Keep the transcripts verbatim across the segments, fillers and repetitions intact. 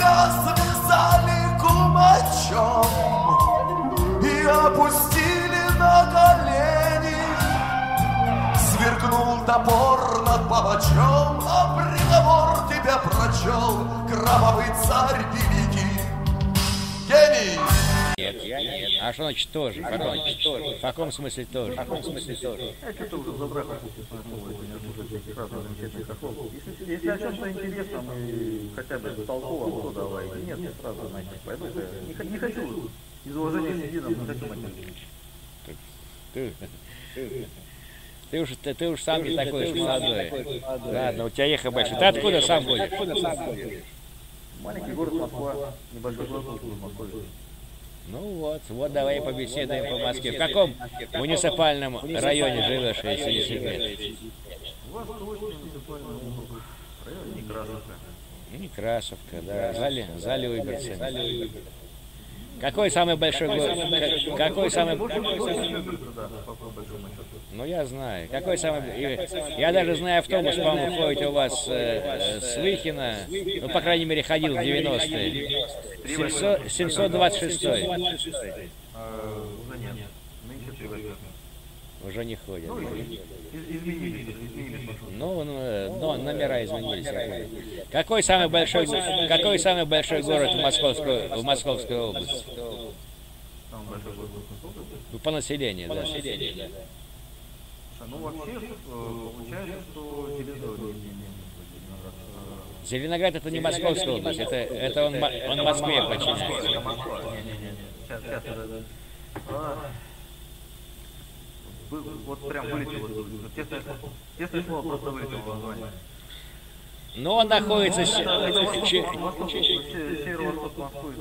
тебя связали кумачом и опустили на колени. Сверкнул топор над палачом, а приговор тебе прочел кровавый царь великий. Гений! Нет, я нет. А что значит тоже? Потом? В каком смысле тоже? В каком смысле тоже? Я что-то уже забрал, если, если о чем-то интересном и хотя бы толковом, то давай. И нет, я сразу знаете, пойду. Не, не хочу, из уважения к единому, не хочу мотивировать. Ты, ты, ты, уж, ты, ты уж сам не такой уж молодой. Ладно, у тебя ехал большой. Ты откуда сам будешь? Маленький город Москва, небольшой город Москвы. Ну вот, вот давай побеседуем по Москве. В каком муниципальном районе живешь, если не секрет? У вас точно муниципальный район Некрасовка. Некрасовка, да, за, за Люберцами. Какой самый большой город? Какой самый... Ну я знаю. Какой самый... Я даже знаю, автобус, по-моему, ходит у вас э, с Выхина. Ну, по крайней мере, ходил в девяностые. семьсот двадцать шестой. Уже нет. Уже не ходят. Ну, изменились, изменились. Ну, ну, номера изменились. Какой самый большой, какой самый большой город в Московской, в Московской области? Самый большой город в Московской области? По населению, да. Ну, вообще, получается, что Зеленоград. Зеленоград это не Московская область, это, это он, он Москве подчиняется. Сейчас, сейчас. Вот прям вылетело. Тесное слово просто вылетело в название. Но он находится... Северо-восток Москвы.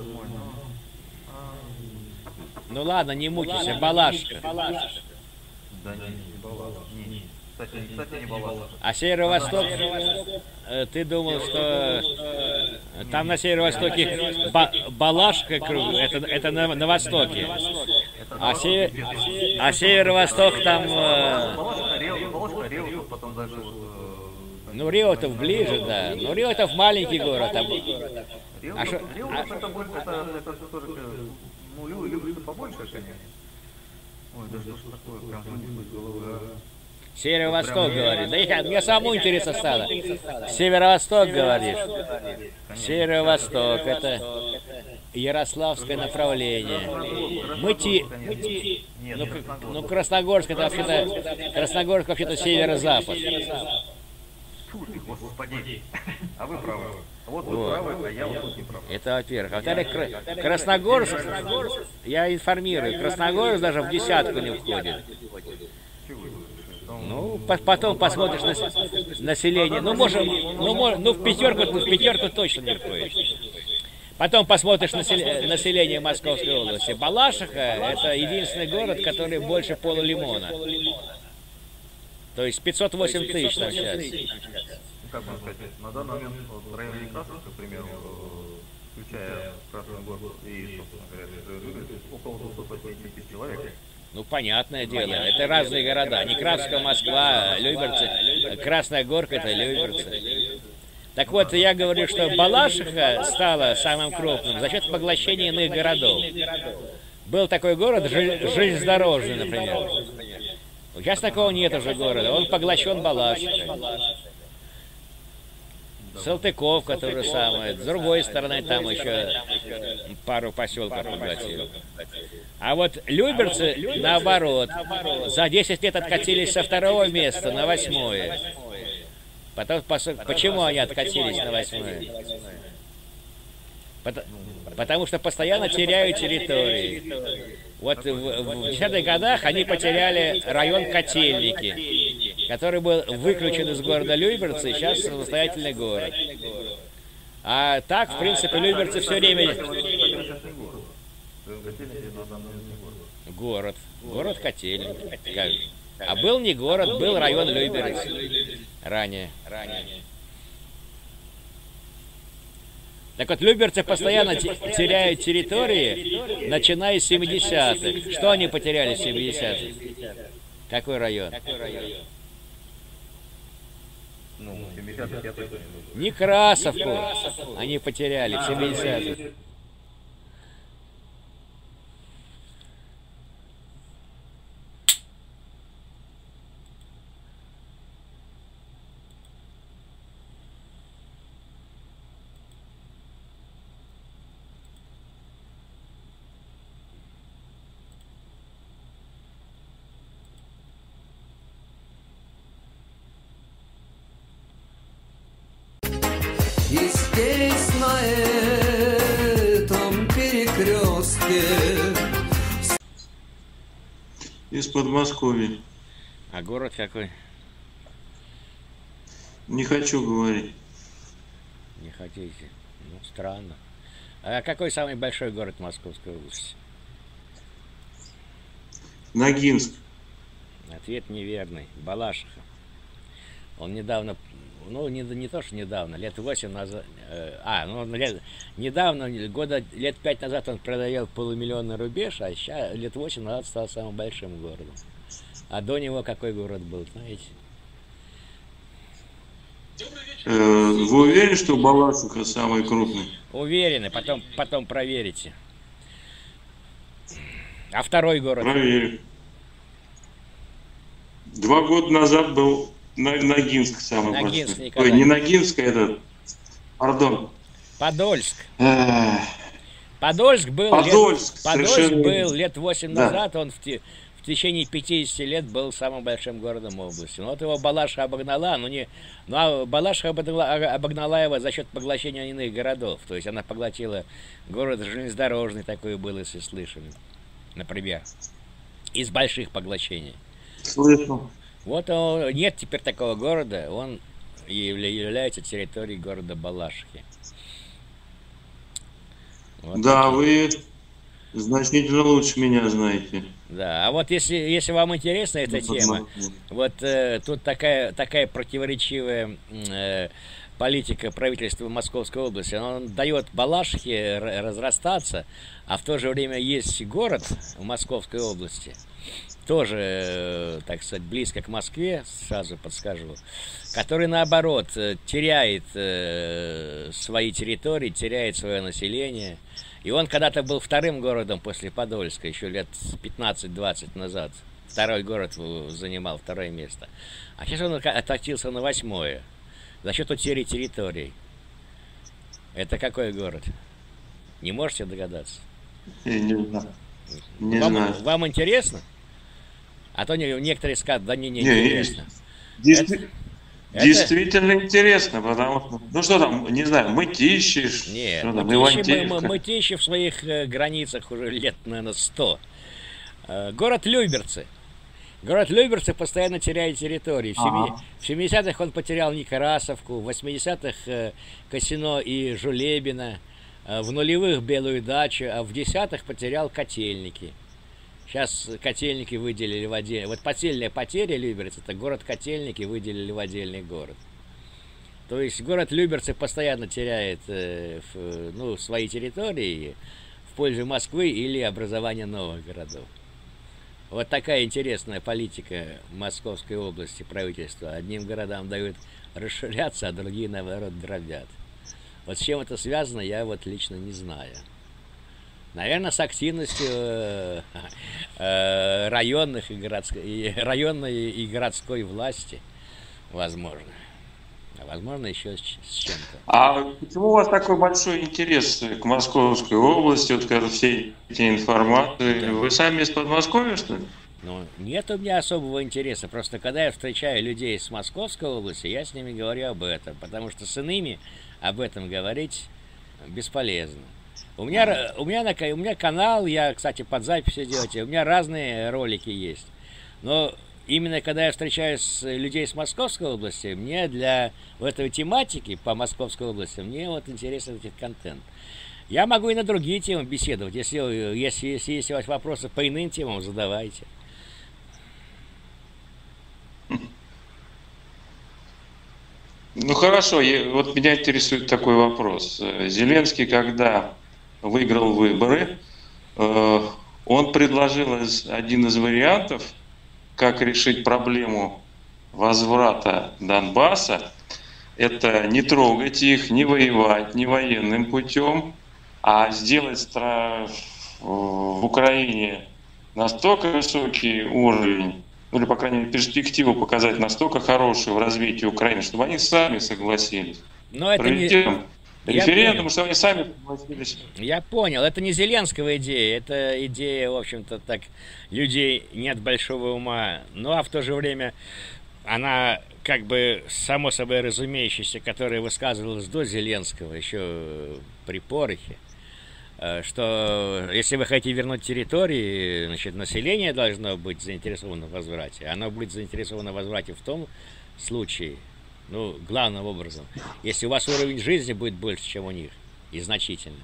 Ну ладно, не мучайся, Балашка. Да не, не Балашка. Кстати, кстати, не Балашка. А северо-восток, ты думал, что там на северо-востоке ба Балашка, это, это на, на востоке. А, се... а северо-восток там... Балашка, Реутов, потом даже... Ну, Реутов ближе, да. Ну, Реутов маленький город. Там... Реутов, а шо... Реутов это больше, это, это все-таки... Ну, Люберцы побольше, конечно. Ой, да что ж такое, прям вынесло из головы. Северо-восток, говорит. Да я, мне самому интересно стало. Северо-восток, говоришь. Северо-восток, это Ярославское направление. Мыти... Ну, ну, Красногорск, это вообще-то... Красногорск, вообще-то северо-запад. Фу ты, господи. А вы правы. Вот вы правы, а я вот не прав. Это во-первых. А во-вторых, Красногорск, я информирую, Красногорск даже в десятку не входит. Ну, потом посмотришь на население. Ну, может, ну, может, ну в пятерку, в пятерку точно не входит. Потом посмотришь население Московской области. Балашиха – это единственный город, который больше полулимона. То есть пятьсот восемь тысяч там сейчас. Как можно сказать, на данный момент вот, в районе Некрасовска, к примеру, включая Красный город и, собственно говоря, около двухсот восьмидесяти тысяч человек. Ну, понятное дело, это разные города. Некрасовка, Москва, Люберцы, Красная Горка – это Люберцы. Так вот, я говорю, что Балашиха стала самым крупным за счет поглощения иных городов. Был такой город, железнодорожный, например. Сейчас такого нет уже города, он поглощен Балашихой. Салтыковка то же самое, с другой стороны там еще пару поселков поглотили. А вот Люберцы, наоборот, за десять лет откатились со второго места на восьмое. Потом, почему они откатились на восьмое? Потому что постоянно теряют территории. Вот в, в десятых годах они потеряли район Котельники, который был выключен из города Люберцы, и сейчас самостоятельный город. А так, в принципе, Люберцы все время... Город. Город Котельники. А был не город, был район Люберцы ранее. Так вот, люберцы постоянно теряют территории, начиная с семидесятых. Что они потеряли в семидесятых? Какой район? Ну, в семидесятых я точно не был. Некрасовку они потеряли в семидесятых. И здесь, на этом перекрестке. Из Подмосковья. А город какой? Не хочу говорить. Не хотите? Ну, странно. А какой самый большой город Московской области? Ногинск. Ответ неверный. Балашиха. Он недавно, ну не, не то, что недавно, лет восемь назад, э, а, ну лет, недавно, года, лет пять назад он преодолел полумиллионный рубеж, а сейчас лет восемь назад стал самым большим городом. А до него какой город был, знаете? Э, вы уверены, что Балашиха самый крупный? Уверены, потом, потом проверите. А второй город? Проверю. Два года назад был Ногинск самый Ногинск большой. никогда Ой, не не- Ногинск, а этот, пардон. Подольск. Эх, Подольск был, Подольск, лет, Подольск совершенно был верно. лет восемь Да. назад, он в, те- в течение пятидесяти лет был самым большим городом области. Ну вот его Балашиха обогнала, но не, ну, а Балашиха обогнала, обогнала его за счет поглощения иных городов. То есть она поглотила город железнодорожный, такой был, если слышали, например, из больших поглощений. слышал. Вот он- нет теперь такого города, он явля- является территорией города Балашихи. Вот Да, такие. вы значительно лучше меня знаете. Да, а вот если, если вам интересна эта тема, вот э, тут такая, такая противоречивая э, политика правительства Московской области, он дает Балашихе р- разрастаться, а в то же время есть город в Московской области, тоже, э, так сказать, близко к Москве, сразу подскажу, который, наоборот, э, теряет э, свои территории, теряет свое население. И он когда-то был вторым городом после Подольска, еще лет пятнадцать-двадцать назад. Второй город э, занимал второе место. А сейчас он ока- откатился на восьмое за счет утери территорий. Это какой город? Не можете догадаться? Я не знаю. Не вам, знаю. вам интересно? А то не- некоторые скажут, да не, не, Не, интересно. Действи- Это- Действительно интересно, потому что, ну что там, не знаю, Мытищи, Нет, что там, Мытищи, мы- мы- Ивантеевка. Мытищи в своих э, границах уже лет, наверное, сто. Э, город Люберцы. Город Люберцы постоянно теряет территории. В, семи- Ага. в семидесятых он потерял Некрасовку, в восьмидесятых э, Косино и Жулебино, э, в нулевых Белую дачу, а в десятых потерял Котельники. Сейчас Котельники выделили в отдельный... Вот потеря потеря Люберцы, это город Котельники выделили в отдельный город. То есть город Люберцы постоянно теряет э, в- ну, свои территории в пользу Москвы или образования новых городов. Вот такая интересная политика Московской области правительства. Одним городам дают расширяться, а другие, наоборот, дробят. Вот с чем это связано, я вот лично не знаю. Наверное, с активностью э, э, районных и городской, и районной и городской власти, возможно. А возможно, еще с, ч- с чем-то. А почему у вас такой большой интерес к Московской области, вот как все эти информации? Вы сами из Подмосковья, что ли? Ну, нет у меня особого интереса. Просто когда я встречаю людей с Московской области, я с ними говорю об этом. Потому что с иными об этом говорить бесполезно. У меня, ра- у меня, на, ка- у меня канал, я, кстати, под запись делаю, у меня разные ролики есть. Но именно когда я встречаюсь с людей с Московской области, мне для вот этой тематики по Московской области, мне вот интересен этот контент. Я могу и на другие темы беседовать. Если, если, если есть у вас вопросы по иным темам, задавайте. Ну хорошо, я- вот меня интересует такой вопрос. Э, Зеленский, когда выиграл выборы, э, он предложил из- один из вариантов, как решить проблему возврата Донбасса, это не трогать их, не воевать, не военным путем, а сделать стра... в Украине настолько высокий уровень, ну или, по крайней мере, перспективу показать настолько хорошую в развитии Украины, чтобы они сами согласились. Но это Проведем не... референдум, чтобы они сами согласились. Я понял, это не Зеленского идея, это идея, в общем-то, так, людей нет большого ума, ну а в то же время она, как бы, само собой разумеющаяся, которая высказывалась до Зеленского, еще при Порохе, что если вы хотите вернуть территории, значит, население должно быть заинтересовано в возврате. Оно будет заинтересовано в возврате в том случае, ну, главным образом, если у вас уровень жизни будет больше, чем у них, и значительно.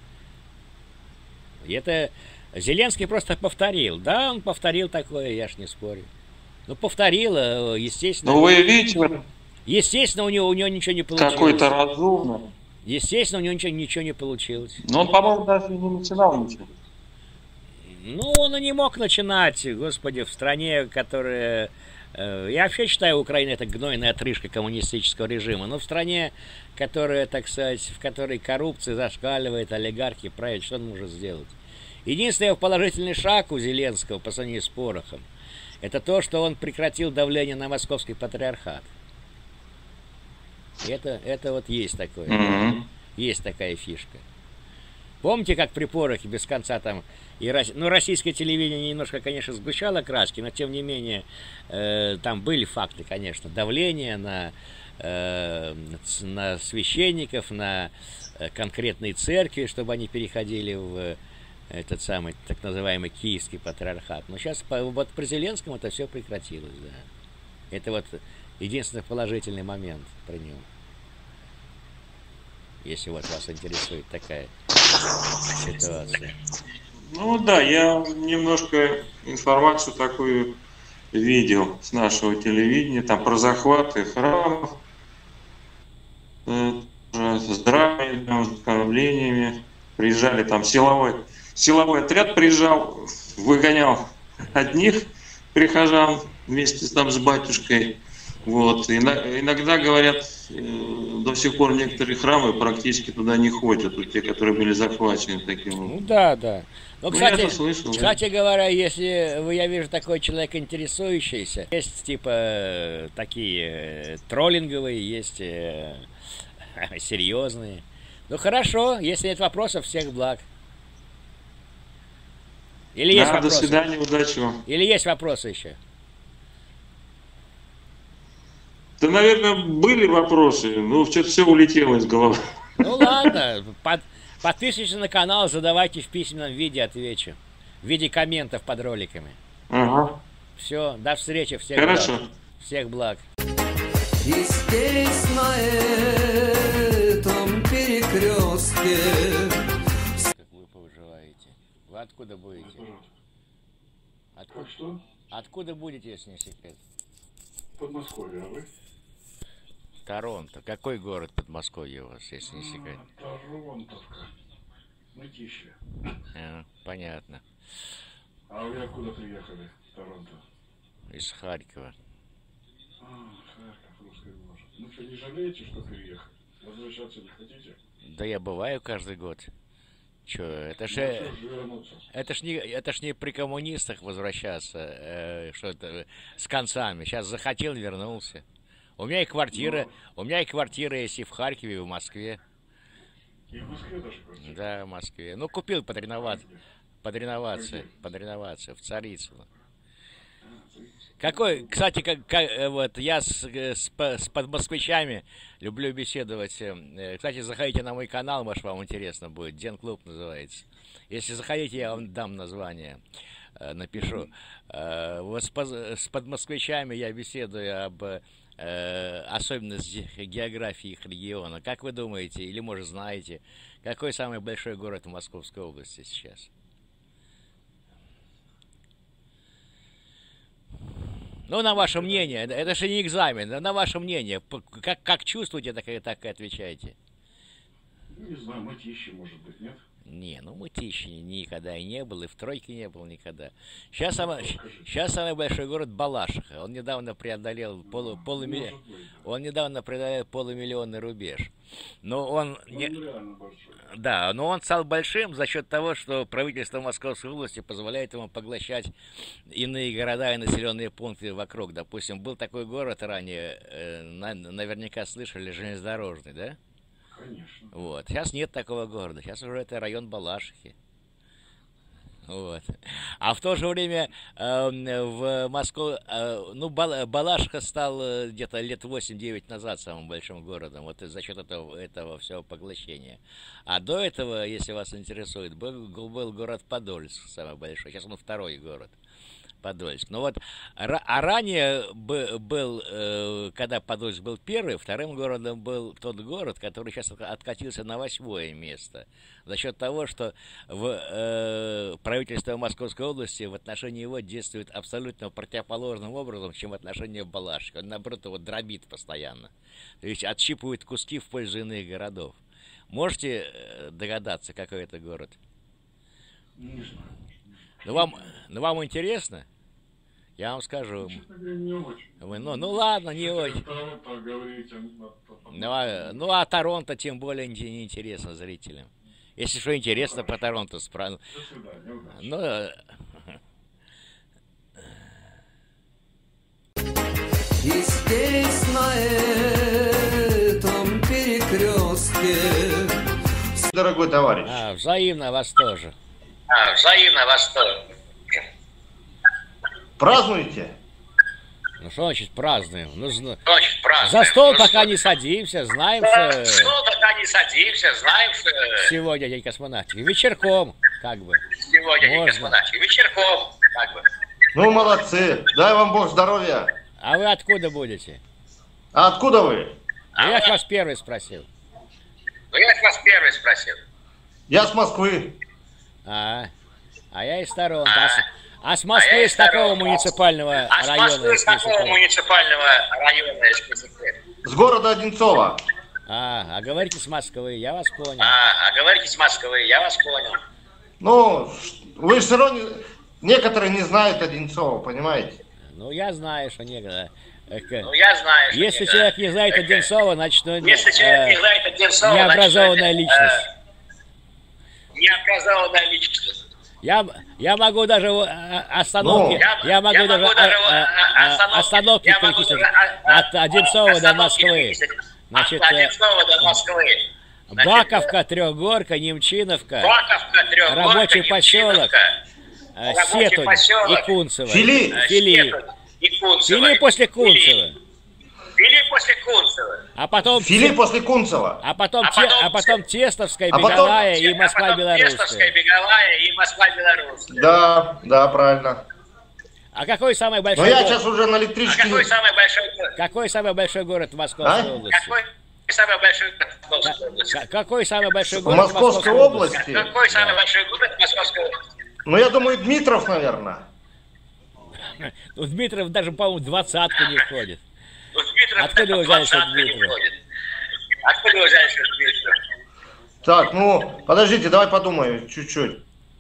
И это Зеленский просто повторил. Да, он повторил такое, я ж не спорю. Ну, повторил, естественно. Ну, вы видите, естественно, у него, у него ничего не получилось. Какой-то разумный. Естественно, у него ничего, ничего не получилось. Но он, по-моему, даже не начинал ничего. Ну, он и не мог начинать, господи, в стране, которая... Э, я вообще считаю, Украина это гнойная отрыжка коммунистического режима. Но в стране, которая, так сказать, в которой коррупция зашкаливает, олигархи правят, что он может сделать? Единственный положительный шаг у Зеленского по сравнению с Порохом, это то, что он прекратил давление на московский патриархат. Это, это вот есть такое. Mm-hmm. Есть такая фишка. Помните, как при Порохе без конца там... И, ну, российское телевидение немножко, конечно, сгущало краски, но, тем не менее, э, там были факты, конечно, давления на, э, на священников, на конкретные церкви, чтобы они переходили в этот самый, так называемый, киевский патриархат. Но сейчас, вот при Зеленском это все прекратилось, да. Это вот единственный положительный момент про него. Если вот вас интересует такая ситуация. Ну да, я немножко информацию такую видел с нашего телевидения, там про захваты храмов, с драмами, там, с оскорблениями. Приезжали там силовой, силовой отряд приезжал, выгонял одних прихожан вместе там с батюшкой. Вот. Иногда, говорят, до сих пор некоторые храмы практически туда не ходят, вот те, которые были захвачены таким образом. Ну да, да. Но, кстати, ну, слышал, кстати да. говоря, если вы, я вижу, такой человек интересующийся, есть типа такие троллинговые, есть э, серьезные. Ну хорошо, если нет вопросов, всех благ. Или есть да, вопросы? До свидания, удачи вам. Или есть вопросы еще? Да, наверное, были вопросы, но что-то все улетело из головы. Ну ладно, под, подписывайтесь на канал, задавайте в письменном виде, отвечу. В виде комментов под роликами. Ага. Все, до встречи, всех Хорошо. благ. Всех благ. И здесь, на этом перекрестке. Как вы поживаете? Вы откуда будете? Откуда, что? Откуда будете, если не секрет? Подмосковье, а вы? Торонто. Какой город Подмосковья у вас, если не секрет? А, Торонтовка. Мытищи. А, понятно. А вы откуда приехали в Торонто? Из Харькова. А, Харьков, русский город. Ну что, не жалеете, что переехали? Возвращаться не хотите? Да я бываю каждый год. Че, это ж, ну, это ж не, это ж не при коммунистах возвращаться, э, что это с концами. Сейчас захотел, вернулся. У меня и квартира, ну, у меня и квартира есть и в Харькове, и в Москве. И в Москве даже квартира? Да, в Москве. Ну, купил подреноваться, подреноваться, подреноваться в Царицыно. Какой, кстати, как, как, вот я с, с, с подмосквичами люблю беседовать. Кстати, заходите на мой канал, может, вам интересно будет. Дзен-клуб называется. Если заходите, я вам дам название, напишу. Вот с, с подмосквичами я беседую об особенностях географии их региона. Как вы думаете, или, может, знаете, какой самый большой город в Московской области сейчас? Ну, на ваше мнение, это же не экзамен, на ваше мнение, как, как чувствуете, так, так и отвечаете. Не знаю, Мытищи, может быть, нет? Не, ну Мытищине никогда и не был, и в тройке не был никогда. Сейчас, самый, сейчас самый большой город Балашиха. Он недавно преодолел полу, полумиллион, он недавно преодолел полумиллионный рубеж. Но он не, да, но он стал большим за счет того, что правительство Московской области позволяет ему поглощать иные города и населенные пункты вокруг. Допустим, был такой город ранее, э, на, наверняка слышали, железнодорожный, да? Конечно. Вот. Сейчас нет такого города. Сейчас уже это район Балашихи. Вот. А в то же время э, в Москве, э, ну, Бал, Балашиха стал э, где-то лет восемь-девять назад самым большим городом, вот за счет этого, этого всего поглощения. А до этого, если вас интересует, был, был город Подольск, самый большой. Сейчас он второй город. Подольск. Ну вот, а ранее был, когда Подольск был первый, вторым городом был тот город, который сейчас откатился на восьмое место. За счет того, что в, э, правительство Московской области в отношении его действует абсолютно противоположным образом, чем в отношении Балашихи. Он, наоборот, его дробит постоянно. То есть отщипывает куски в пользу иных городов. Можете догадаться, какой это город? Не знаю. Ну вам, ну вам интересно? Я вам скажу. Честно говоря, не очень. Вы, ну, ну ладно, не очень. Торонто говорить, Ну а, ну, а Торонто тем более не интересно зрителям. Если что интересно про Торонто, справа. До свидания, удачи. Ну, И здесь, на этом перекрестке. Дорогой товарищ. а, взаимно вас тоже. А, взаимно вас тоже. Празднуете? Ну что значит празднуем? Ну, зна- Очень празднуем. За стол Ну, пока что- не садимся, знаем, За что стол пока не садимся, знаем, что сегодня день космонавтики. Вечерком, как бы. сегодня день Можно. космонавтики. Вечерком, как бы. Ну, молодцы. Дай вам Бог здоровья. А вы откуда будете? А откуда вы? А я ж вас первый спросил. Ну, я ж вас первый спросил. Я с Москвы. А, а я из Торонто. А, с- а с Москвы, А я с из какого Торонто. муниципального А с района? Москвы, с если какого секрет? муниципального района, если не секрет? С города Одинцова. А, а говорите с Москвы, я вас понял. А, а говорите с Москвы, я вас понял. Ну, вы все равно... не- Некоторые не знают Одинцова, понимаете? Ну, я знаю, что некогда. э, к- Ну, я знаю, что Если не- человек не знает э, Одинцова, значит, он Если человек э, не знает Одинцова, необразованная значит, личность. э, необразованная личность. Я, я могу даже э, остановки, Ну, Я- я могу я даже могу а- даже, а- э, а- остановки- остановки я могу перечислить даже, а- от Одинцова до остановки Москвы. перечислить. Значит, От э, Одинцова до Москвы. Значит, Баковка, Трехгорка, Немчиновка, Баковка, Трехгорка, Рабочий поселок, Немчиновка, э, Рабочий Сетунь поселок, и Кунцево. Фили. э, Фили. Сетунь и Кунцево. Фили после Кунцева. Фили. Фили после Кунцева. А потом, Фили те- после Кунцева. а потом, А те- потом а потом те- Тестовская, а потом- Беговая и А потом Пестовская, Москва-Белорусская. Беговая и Москва-Белорусская. Да, да, правильно. А какой самый Но большой я город? сейчас уже на А электричке... какой самый большой город? Какой самый большой город в Московской А? области? Какой самый большой город в Московской области? К- Какой самый большой В город Московской области? Какой самый большой город в Московской области? Ну, я думаю, Дмитров, наверное. Ну, Дмитров даже, по-моему, в двадцатку не входит. Ну, Дмитров Откуда вы взяли, что двадцатка не Дмитров? входит. Откуда вы взяли, что Дмитров? Так, ну, подождите, давай подумаем чуть-чуть.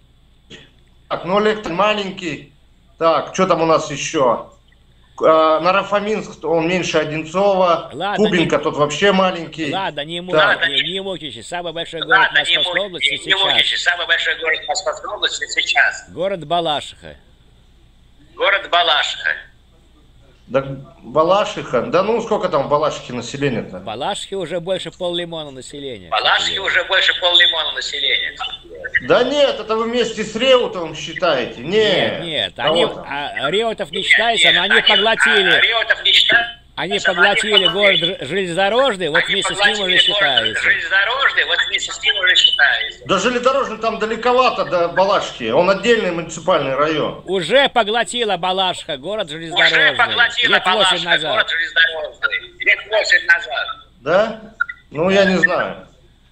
Так, ну, Олег маленький. Так, что там у нас еще? А, Нарафаминск, он меньше Одинцова. Ладно, Кубинка не- тот вообще маленький. Ладно, не, му- Так. не, не мучайтесь. Самый большой город Ладно, не Московской му- области не сейчас. мучайтесь. Самый большой город Московской области сейчас. Город Балашиха. Город Балашиха. Да, Балашиха. Да ну, сколько там в Балашихе населения-то? В Балашихе уже больше пол-лимона населения. В Балашихе уже больше пол-лимона населения. Да нет, это вы вместе с Реутовым считаете. Нет, Нет, нет, Кого они, там? а, Реутов не считается, Нет, но они а, поглотили, Реутов не считается, они но поглотили город поглотили. Ж- железнодорожный, вот Они вместе с ним уже поглотили город считается. железнодорожный, вот вместе с ним уже считается. Да железнодорожный там далековато до Балашихи. Он отдельный муниципальный район. Уже поглотила Балашиха, город Уже железнодорожный. поглотила Лет восемь Балашиха, назад. город железнодорожный. Лет восемь назад. Да? Ну, я не знаю.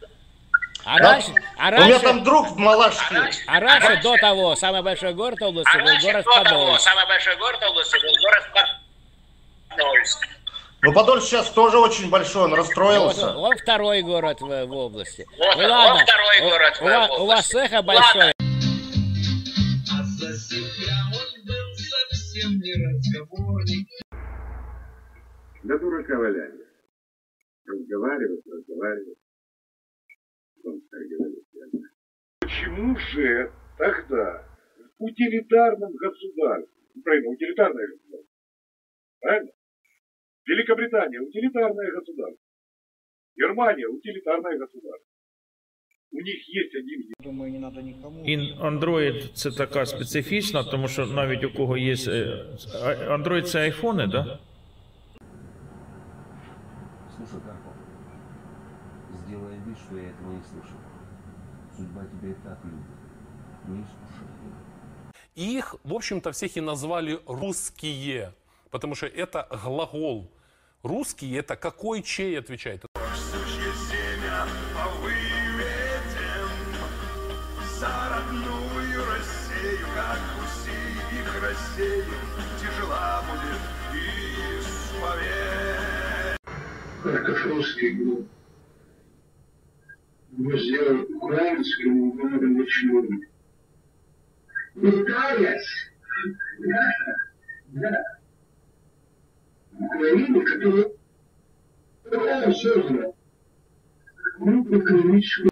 А раньше, а У меня раньше, там друг в А Малашке. раньше, а раньше раньше- до того, самый большой город области а был раньше город до того, Подольск. самый большой город области был город Подольск. Ну, Подольск сейчас тоже очень большой, он расстроился. Вот, вот второй город в, в области. Вот, Ну, ладно, вот второй у, город у, в вас, области. у вас эхо большое. А за себя он был совсем не разговорник. Да дурака валяли. Разговаривать, разговаривать. Он так говорит. Почему же тогда в утилитарном государстве, Украина утилитарное государство, правильно? Великобритания утилитарное государство, Германия утилитарное государство. У них есть один. Думаю, не надо никому. І Android це така специфічна, тому що навіть у кого є Android це айфони, да? Слушай, Карпов, сделай вид, что я этого не слышал. Судьба тебя и так любит. Не искушай. Их, в общем-то, всех и назвали русские, потому что это глагол. Русские это какой, чей отвечает. За родную Россию, как уси их Россию, тяжела будет исповедь. Картофельский гроб. Мы сделали украинским городом ночным. Италец. Да, да. Украина, которая создана. Мы экономическую